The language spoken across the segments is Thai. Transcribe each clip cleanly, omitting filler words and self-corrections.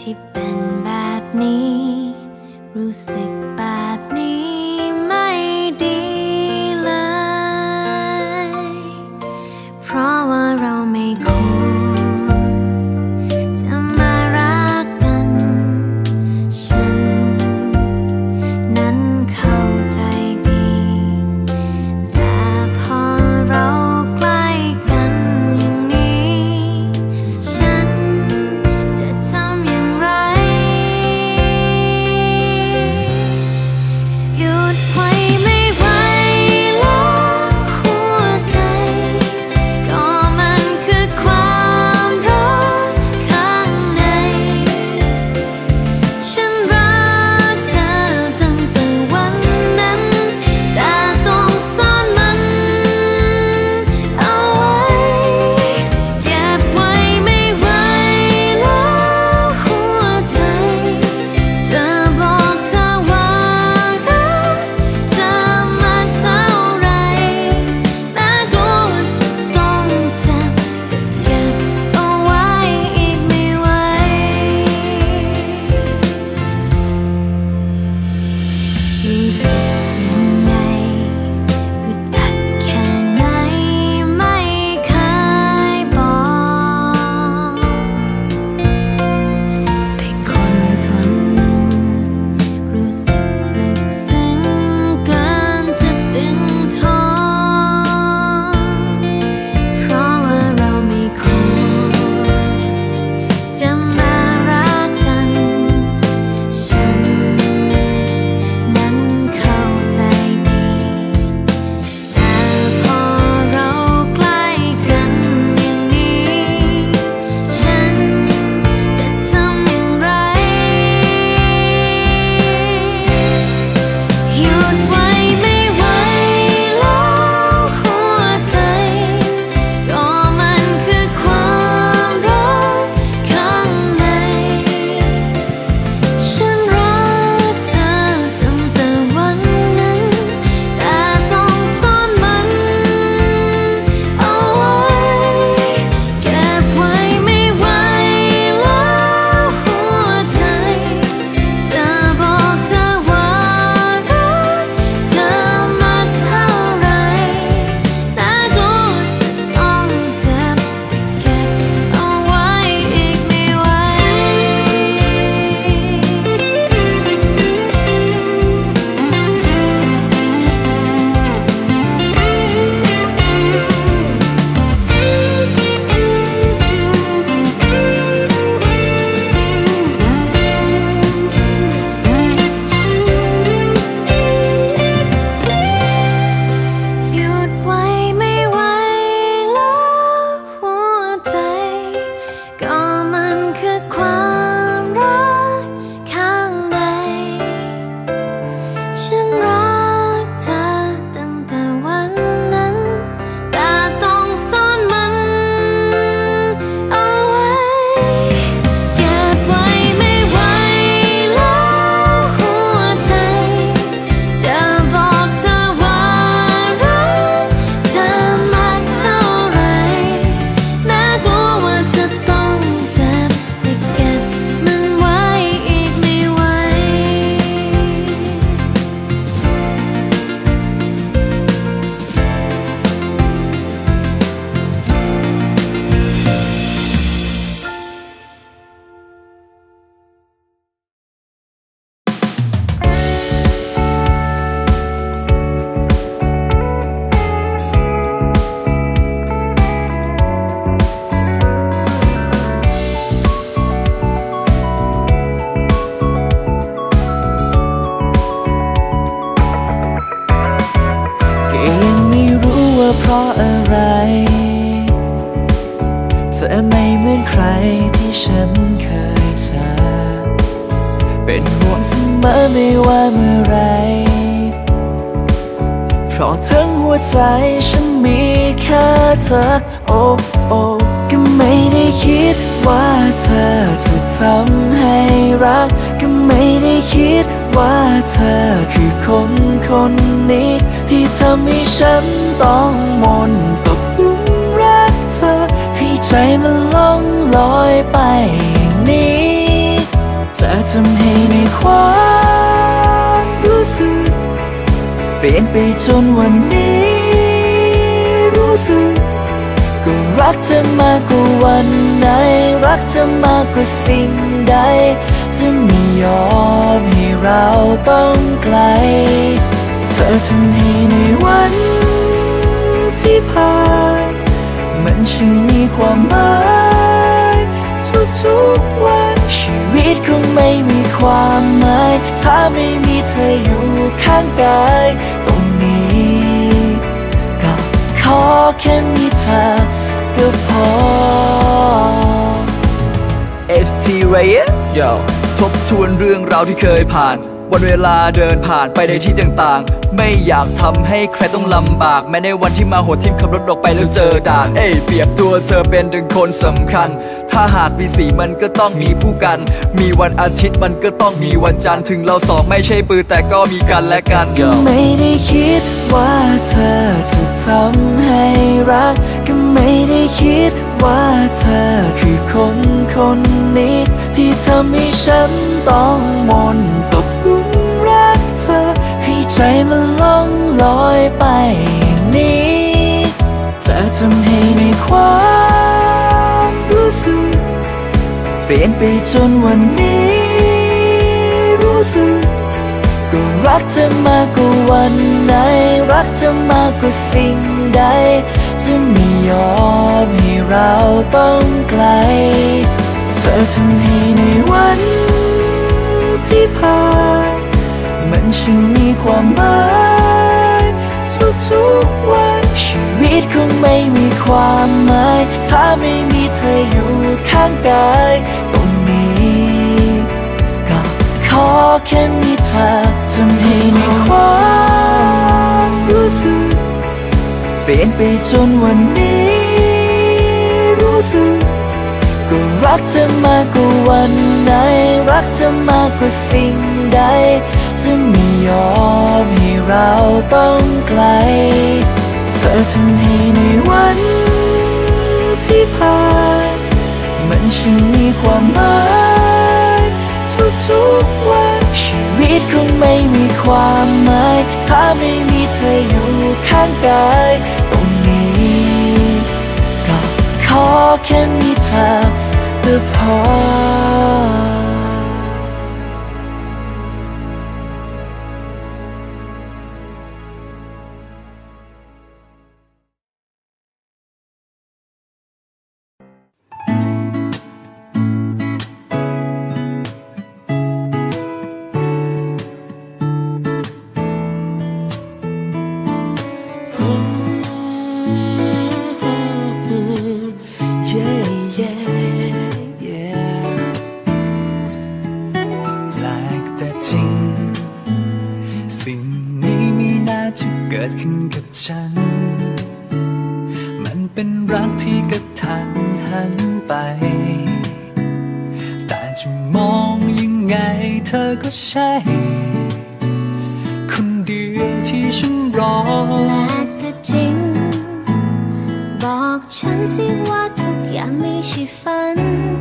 ที่เป็นแบบนี้รู้สึกแบบนี้ไม่ดีเลยเพราะว่าเราไม่ควรจะมารักกันฉันนั้นเข้าใจดีแต่พอเราใกล้กันอย่างนี้ฉันจะทำอย่างไรหยุดไว้ไม่ไหวแล้วหัวใจก็มันคือความรักข้างในฉันรักเธอตั้งแต่วันนั้นแต่ต้องซ่อนมันเอาไว้เก็บไว้ไม่ไหวแล้วหัวใจจะบอกเธอว่ารักเธอมากเท่าไรแม้กลัวจะต้องเจ็บแต่เก็บเอาไว้อีกไม่ไหวรู้สึกยังไงอึดอัดแค่ไหนไม่เคยบอกแต่คนคนหนึ่งรู้สึกลึกซึ้งเกินจะดึงทนเพราะว่าเราไม่ควรจะมารักกันฉันนั้นเข้าใจดีแต่พอเราใกล้กันอย่างนี้ฉันจะทำอย่างไรหยุดไว้ไม่ไหวแล้วหัวใจก็มันคือความรักข้างในฉันรักเธอตั้งแต่วันนั้นแต่ต้องซ่อนมันเอาไว้เก็บไว้ไม่ไหวแล้วหัวใจจะบอกเธอว่ารักเธอมากเท่าไรแม้กลัวจะต้องเจ็บแต่เก็บเอาไว้อีกไม่ไหวหยุดไว้ไม่ไหวแล้วหัวใจก็มันคือความรักข้างในฉันรักเธอตั้งแต่วันนั้นแต่ต้องซ่อนมันเอาไว้เก็บไว้ไม่ไหวแล้วหัวใจจะบอกเธอว่ารักเธอมากเท่าไรแม้กลัวว่าจะต้องเจ็บแต่เก็บมันไว้อีกไม่ไหวก็ยังไม่รู้ว่าเพราะอะไรเธอไม่เหมือนใครที่ฉันเคยเจอเป็นห่วงเสมอไม่ว่าเมื่อไรเพราะทั้งหัวใจฉันมีแค่เธอโอ้โอ้ก็ไม่ได้คิดว่าเธอจะทำให้รักก็ไม่ได้คิดว่าเธอคือคนคนนี้ที่ทำให้ฉันต้องมนตกหลุมรักเธอให้ใจมันล่องลอยไปอย่างนี้จะทำให้ในความรู้สึกเปลี่ยนไปจนวันนี้รู้สึกก็รักเธอมากกว่าวันไหนรักเธอมากกว่าสิ่งใดจะไม่ยอมให้เราต้องไกลเธอทำให้ในวันที่ผ่านมันช่างมีความหมายทุกๆวันชีวิตคงไม่มีความหมายถ้าไม่มีเธออยู่ข้างกายตรงนี้ก็ขอแค่มีเธอก็พอ ST Raya ทบทวนเรื่องราวที่เคยผ่านวันเวลาเดินผ่านไปในที่ต่างๆไม่อยากทำให้ใครต้องลำบากแม้ในวันที่มาโหดทิ่มขับรถออกไปแล้วเจอด่านเปรียบตัวเธอเป็นหนึ่งคนสำคัญถ้าหากมีสีมันก็ต้องมีผู้กันมีวันอาทิตย์มันก็ต้องมีวันจันทร์ถึงเราสองไม่ใช่ปืนแต่ก็มีกันและกันก็ไม่ได้คิดว่าเธอจะทำให้รักก็ไม่ได้คิดว่าเธอคือคนนี้ที่ทำให้ฉันต้องหม่นตกหลุมรักเธอให้ใจมันล่องลอยไปอย่างนี้จะทำให้ในความรู้สึกเปลี่ยนไปจนวันนี้รู้สึกก็รักเธอมากกว่าวันไหนรักเธอมากกว่าสิ่งใดจะไม่ยอมให้เราต้องไกลเธอทำให้ในวันที่ผ่านมันช่างมีความหมายทุกๆวันชีวิตคงไม่มีความหมายถ้าไม่มีเธออยู่ข้างกายตรงนี้ก็ขอแค่มีเธอทำให้ในความรู้สึกเปลี่ยนไปจนวันนี้รู้สึกก็รักเธอมากกว่าวันไหนรักเธอมากกว่าสิ่งใดจะไม่ยอมให้เราต้องไกลเธอทำให้ในวันที่ผ่านมันช่างมีความหมายทุกๆวันชีวิตคงไม่มีความหมายถ้าไม่มีเธออยู่ข้างกายตรงนี้ก็ขอแค่มีเธอก็พอมันเป็นรักที่กระทันหันไปแต่จะมองยังไงเธอก็ใช่คนเดียวที่ฉันรอแปลกแต่จริงบอกฉันสิว่าทุกอย่างไม่ใช่ฝัน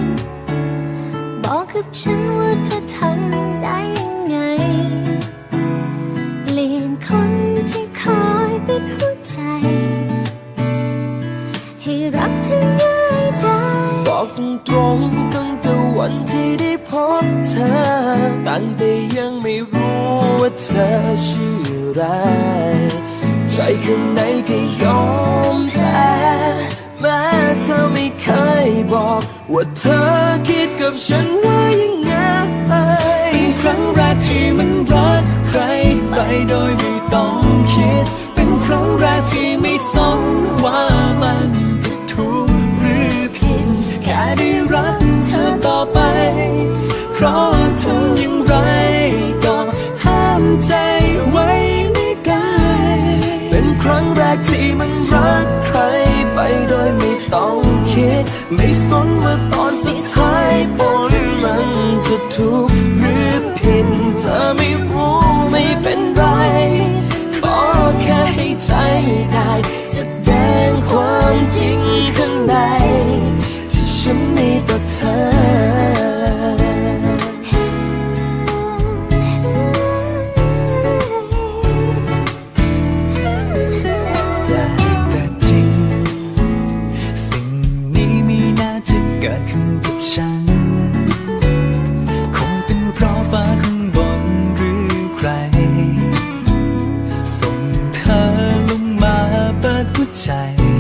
บอกกับฉันว่าเธอทำได้ยังไงเปลี่ยนคนที่คอยปิดหัวใจให้รักเธอง่ายได้บอกตรงๆตั้งแต่วันที่ได้พบเธอตั้งแต่ยังไม่รู้ว่าเธอชื่ออะไรใจข้างในก็ยอมแพ้แม้เธอไม่เคยบอกว่าเธอคิดกับฉันว่ายังไงเป็นครั้งแรกที่มันรักใครไปโดยไม่ต้องคิดเป็นครั้งแรกที่ไม่สนว่ามันจะถูกหรือผิดแค่ได้รักเธอต่อไปเพราะทำอย่างไรก็ห้ามใจไว้ไม่ได้เป็นครั้งแรกที่มันรักใครไปโดยไม่ต้องคิดไม่สนว่าตอนสุดท้ายผลมันจะถูกหรือผิดเธอไม่รู้ไม่เป็นไรขอแค่ให้ใจได้แสดงความจริงข้างในที่ฉันมีต่อเธอกิดขึ้นกับฉันคงเป็นเพราะฟ้าข้างบนหรือใครส่งเธอลงมาเปิดหัวใจ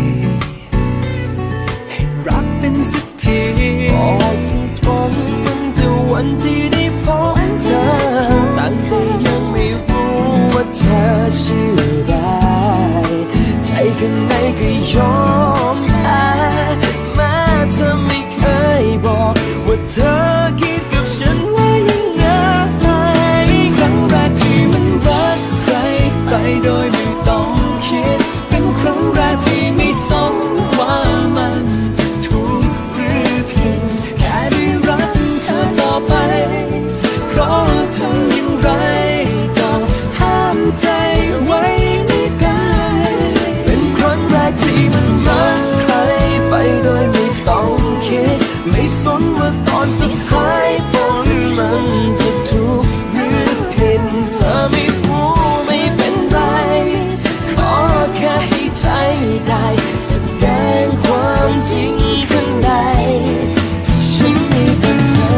ให้รักเป็นสักทีบอกตรงตั้งแต่วันที่ได้พบเธอตั้งแต่ยังไม่รู้ว่าเธอชื่ออะไรใจข้างในก็ยอมแพ้แม้เธอไม่เคยบอกว่าเธอคิดกับฉันว่ายังไงครั้งแรกที่มันรักใครไปโดยไม่ต้องคิดเป็นครั้งแรกที่ไม่สนว่ามันจะถูกหรือผิดแค่ได้รักเธอต่อไปเพราะทำอย่างไรก็ห้ามใจไว้ไม่ได้เป็นครั้งแรกที่มันรักใครไปโดยไม่ต้องคิดไม่สนว่าตอนสุดท้ายผลมันจะถูกหรือผิดเธอไม่รู้ไม่เป็นไรขอแค่ให้ใจได้แสดงความจริงข้างในที่ฉันมีกับเธอ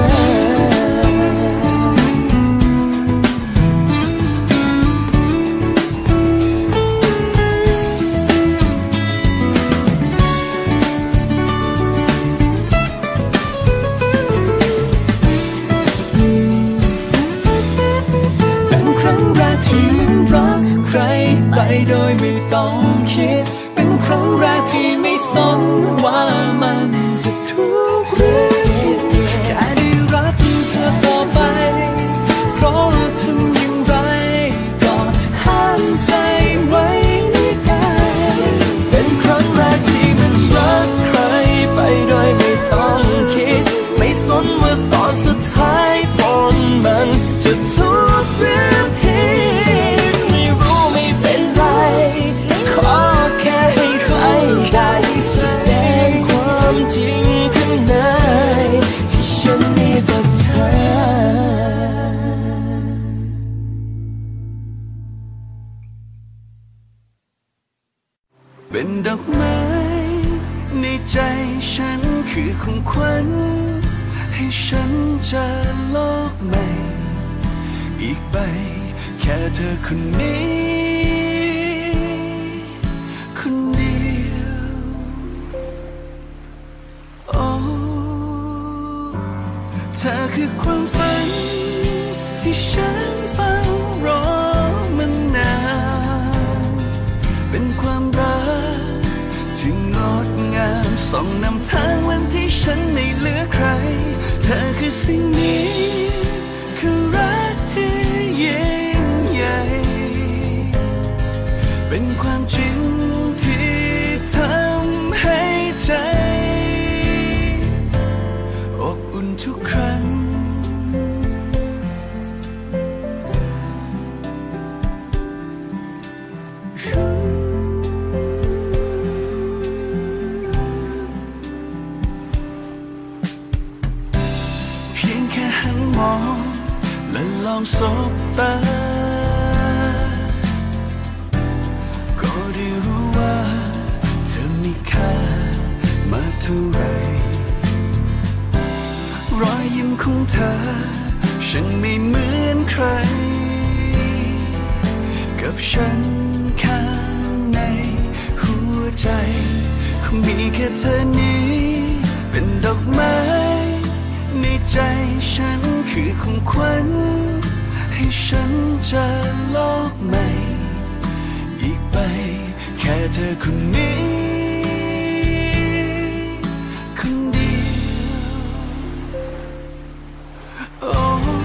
ที่มันรักใครไปโดยไม่ต้องคิดเป็นครั้งแรกที่ไม่สนว่ามันจะถูกหรือผิดแค่ได้รักเธอต่อไปเพราะทำอย่างไรก็ห้ามใจไว้ไม่ได้เป็นครั้งแรกที่มันรักใครไปโดยไม่ต้องคิดไม่สนว่าตอนสุดท้ายผลมันจะถูกหรือผิดไม่รู้ไม่เป็นไรขอแค่ให้ใจได้แสดงความจริงข้างในที่ฉันมีต่อเธอเป็นดอกไม้ในใจฉันคือของขวัญให้ฉันเจอโลกใหม่อีกใบแค่เธอคนนี้คนเดียวโอ้เธอคือความฝันที่ฉันเฝ้ารอมานานเป็นความรักที่งดงามส่องนำทางวันที่ฉันไม่เหลือใครเธอคือสิ่งนี้คือรักที่ยิ่งใหญ่เป็นความจริงที่ทำให้ใจอบอุ่นทุกครั้งเพียงแค่หันมองและลองสบตาก็ได้รู้ว่าเธอมีค่ามากเท่าไรรอยยิ้มของเธอฉันไม่เหมือนใครกับฉันข้างในหัวใจคงมีแค่เธอนี้เป็นดอกไม้ในใจฉันคือของขวัญให้ฉันเจอโลกใหม่อีกใบแค่เธอคนนี้คนเดียวโอ้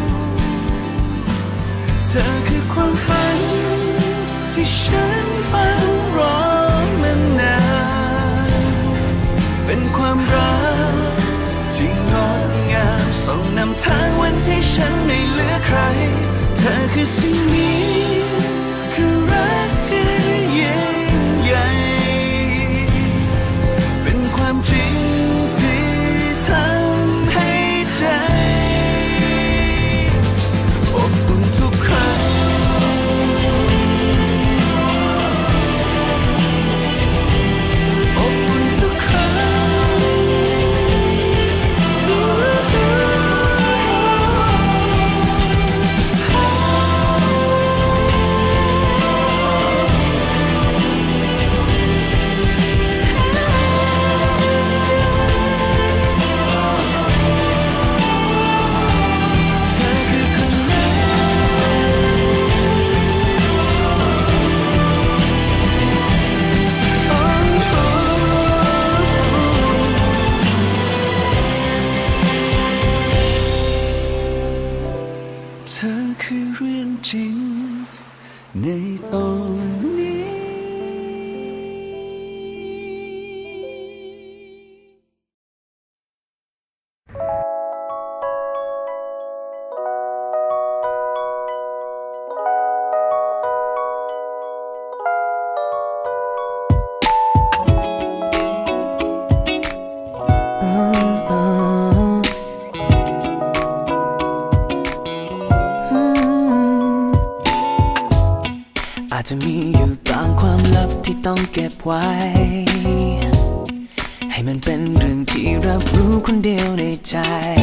เธอคือความฝันที่ฉันเฝ้ารอมานานเป็นความรักที่งดงามส่องนำทางวันที่ฉันไม่เหลือใครเธอคือสิ่งนี้คือรักที่ยิ่งใหญ่เป็นความจริงที่ทำให้ใจอบอุ่นทุกครั้งอบอุ่นทุกครั้งจะมีอยู่บางความลับที่ต้องเก็บไว้ให้มันเป็นเรื่องที่รับรู้คนเดียวในใจ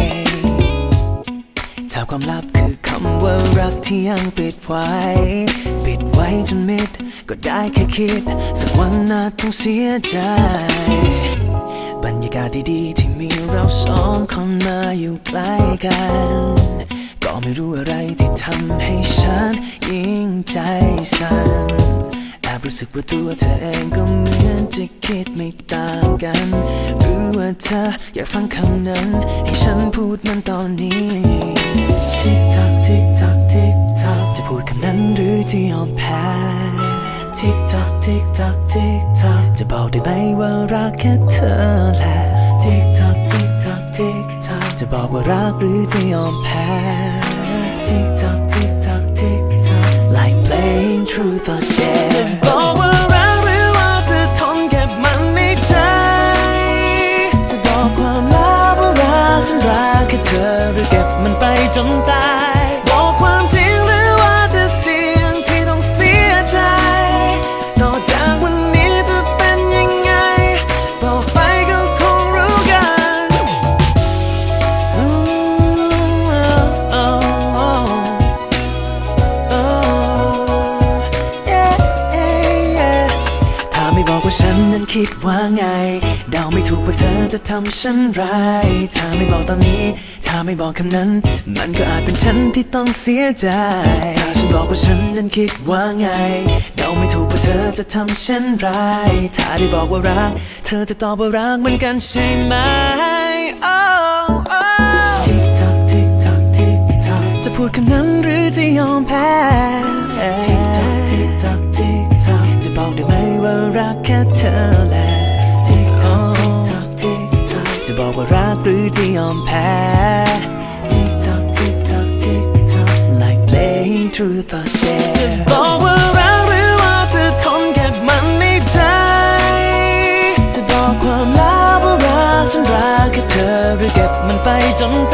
ถ้าความลับคือคำว่ารักที่ยังปิดไว้จนมิดก็ได้แค่คิดสักวันน่าต้องเสียใจบรรยากาศดีๆที่มีเราสองคนมาอยู่ใกล้กันก็ไม่รู้อะไรที่ทำให้ฉันยิ่งใจสั่นแอบรู้สึกว่าตัวเธอเองก็เหมือนจะคิดไม่ต่างกันหรือว่าเธออยากฟังคำนั้นให้ฉันพูดมันตอนนี้ทิกทักทิกทักทิกทักจะพูดคำนั้นหรือจะยอมแพ้ทิกทักทิกทักทิกทักจะบอกได้ไหมว่ารักแค่เธอแหละทิกทักทิกทักทิกทักจะบอกว่ารักหรือจะยอมแพ้ทิกทักทิกทักทิกทัก like playing truth or dare จะบอกว่ารักหรือว่าจะทนเก็บมันในใจจะบอกความลับว่ารักฉันรักแค่เธอหรือเก็บมันไปจนตายบอกความจริงหรือว่าจะเสี่ยงที่ต้องเสียใจต่อจากวันนี้จะเป็นยังไงบอกไปก็คงรู้กันถ้าไม่บอกว่าฉันนั้นคิดว่าไงเดาไม่ถูกว่าเธอจะทำฉันร้ายถ้าไม่บอกตอนนี้ถ้าไม่บอกคำนั้นมันก็อาจเป็นฉันที่ต้องเสียใจถ้าฉันบอกว่าฉันนั้นคิดว่าไงเดาไม่ถูกว่าเธอจะทำฉันร้ายถ้าได้บอกว่ารักเธอจะตอบว่ารักเหมือนกันใช่ไหมทิกทักทิกทักทิกทักจะพูดคำนั้นหรือจะยอมแพ้ทิกทักทิกทักทิกทักจะบอกได้ไหมว่ารักแค่เธอแหละทิกทักทิกทักทิกทักจะบอกว่ารักหรือจะยอมแพ้ทิกทักทิกทักทิกทัก like playing truth or dare จะบอกว่ารักหรือว่าจะทนเก็บมันในใจจะบอกความลับว่ารักฉันรักแค่เธอหรือเก็บมันไปจน